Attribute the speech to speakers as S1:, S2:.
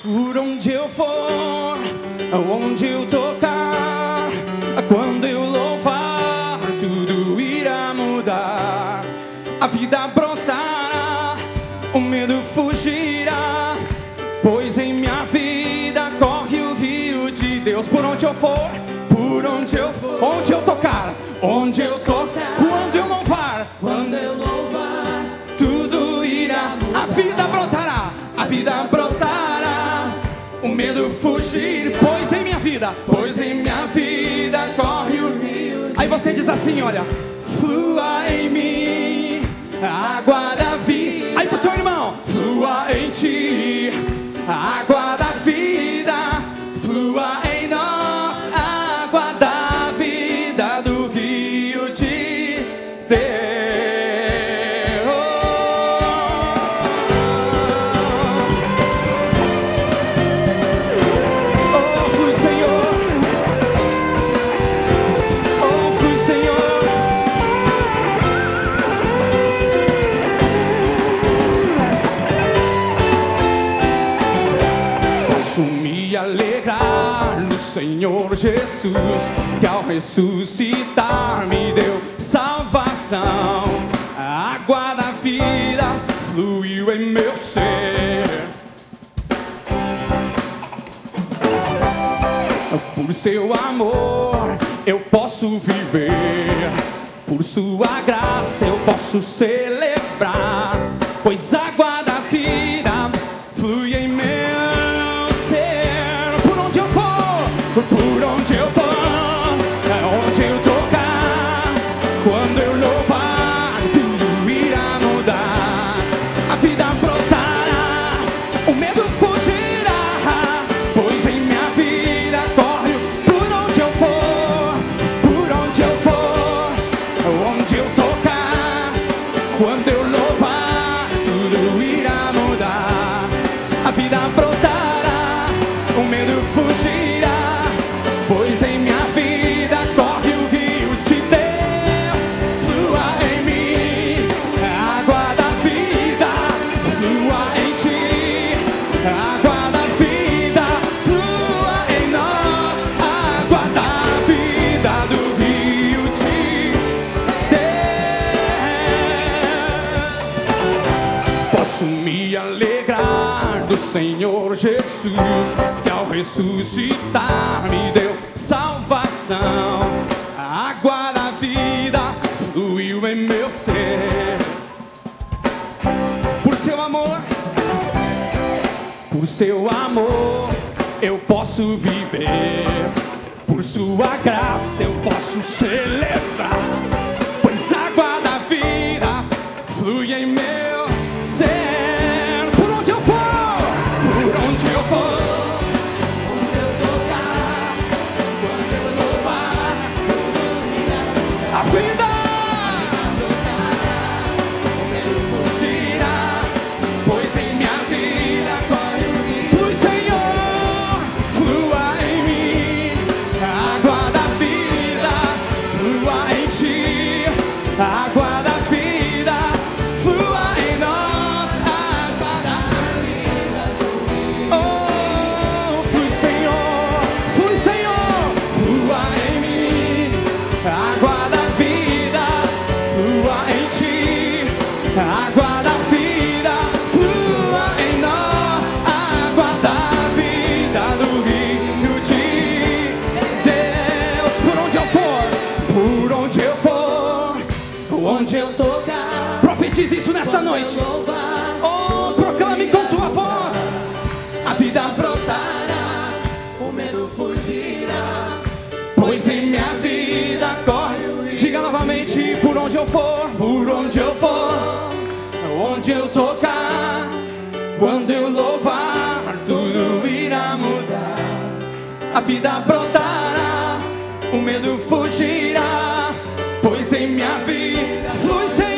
S1: Por onde eu for, onde eu tocar, quando eu louvar, tudo irá mudar. A vida brotará, o medo fugirá, pois em minha vida corre o rio de Deus. Por onde eu for, onde eu tocar, onde eu tocar, quando eu louvar, tudo irá. A vida brotará, a vida brotará, o medo fugir, pois em minha vida corre o rio. Aí você diz assim, olha, flua em mim a água da vida. Aí pro seu irmão, flua em ti a água da vida, flua em nós a água da vida do rio de Deus. Alegrar no Senhor Jesus, que ao ressuscitar me deu salvação. A água da vida fluiu em meu ser. Por seu amor eu posso viver, por sua graça eu posso celebrar, pois a água da vida flui em meu. Por onde eu for, onde eu tocar, quando eu louvar, tudo irá mudar. A vida brotará, o medo fugirá, pois em minha vida corre. Por onde eu for, onde eu tocar, quando eu louvar, tudo irá mudar. A vida brotará, o medo fugirá, pois em minha vida corre o rio de Deus. Flua em mim a água da vida, flua em ti a água da vida, flua em nós a água da vida do rio de Deus. Posso me alegrar do Senhor Jesus, que ao ressuscitar me deu salvação. A água da vida fluiu em meu ser. Por seu amor eu posso viver, por sua graça eu posso celebrar, pois a água da vida flui em meu ser. Por onde eu for, onde eu tocar, quando eu louvar, a vida brotará, o medo fugirá, pois em minha vida corre o rio. Flui, Senhor, flua em mim a água da vida, flua em ti a água da vida, flua em nós a água da vida do rio. Oh, flui, Senhor, flua em mim a água da vida, flua em ti a água da vida, flua em nós a água da vida do rio de Deus. Por onde eu for, onde eu tocar, profetize isso nesta noite. Oh, proclame com tua voz. A vida brotará, o medo fugirá, pois em minha vida corre o rio. Diga novamente, por onde eu for, onde eu tocar, quando eu louvar, tudo irá mudar. A vida brotará, o medo fugirá, pois em minha vida flui, Senhor.